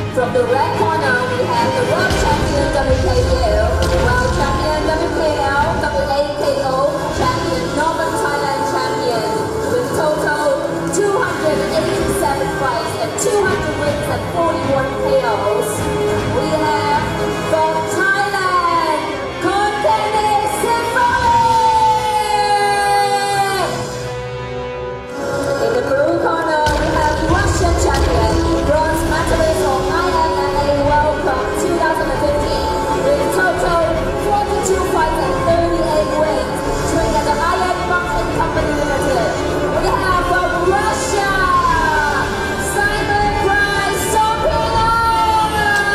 From the red corner, we have the World Champion WKL, World Champion WKL, WAKO, Champion Northern Thailand Champion, with total 287 fights and 200 wins and 41 KOs. We have from Thailand, Kontene Symphony! In the blue corner, we have the Russian champion, bronze medalist of IMMA World Cup 2015, with total 42 fights and 38 wins, trained at the Hyatt Boxing Company Limited. We have from Russia, Simon Price Sopina!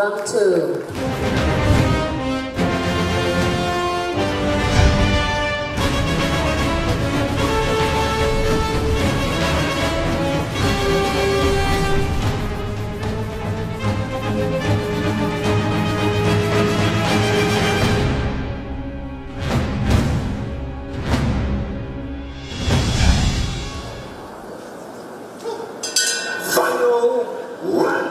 round 2. Final round.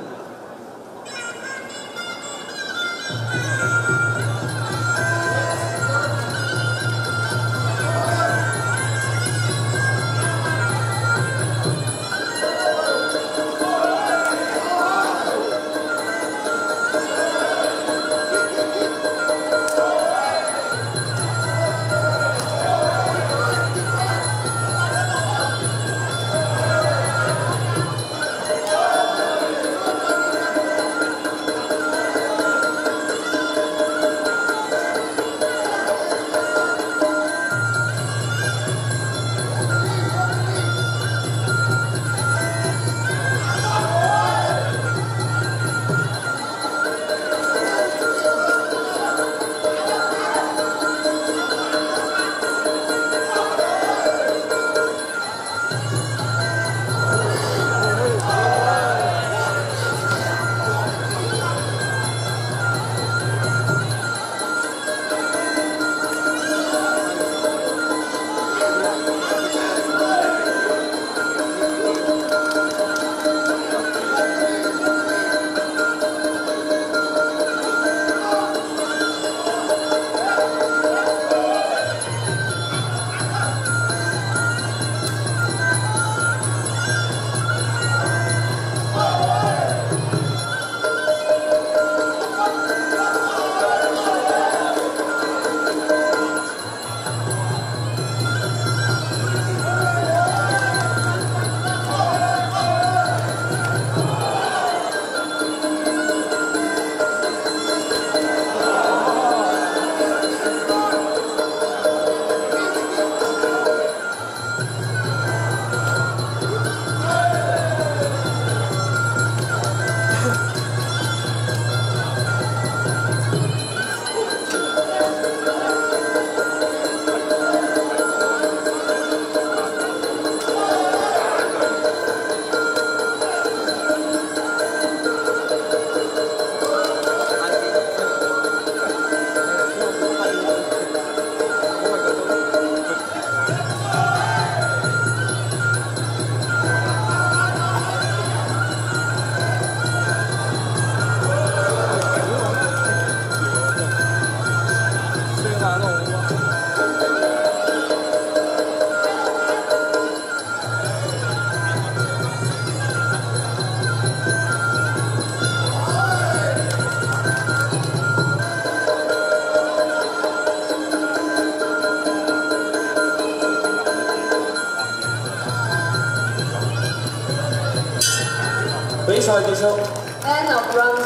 End of round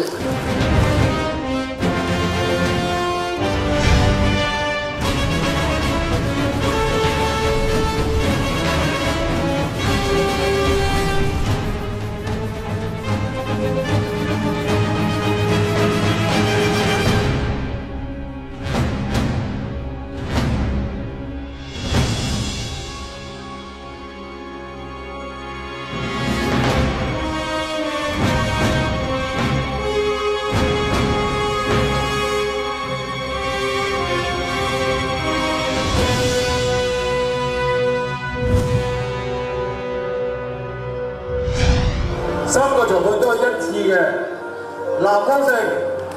3. 三個裁判都係一致嘅，藍金城。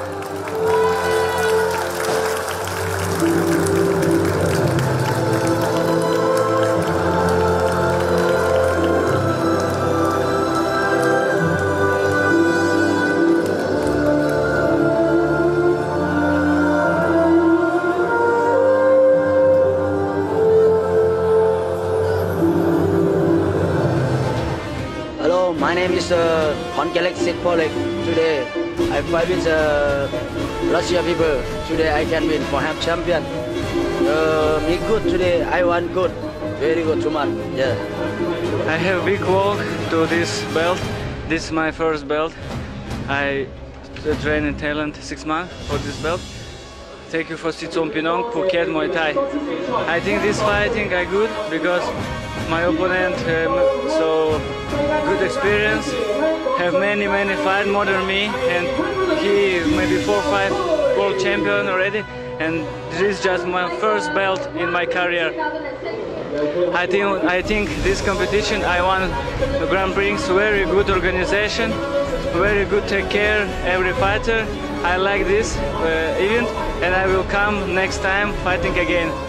Hello, my name is Kongelek Sitpolik. Today I fight with Russia people. Today I can win for half champion. Me good today. I won good. Very good too much. Yeah. I have big walk to this belt. This is my first belt. I train in Thailand 6 months for this belt. Take you for Sitsompinong, Phuket, Muay Thai. I think this fighting I good because my opponent so good experience, have many fights more than me, and he maybe 4 or 5 world champion already, and this is just my first belt in my career. I think this competition I won the Grand Prix, very good organization, very good take care every fighter. I like this event and I will come next time fighting again.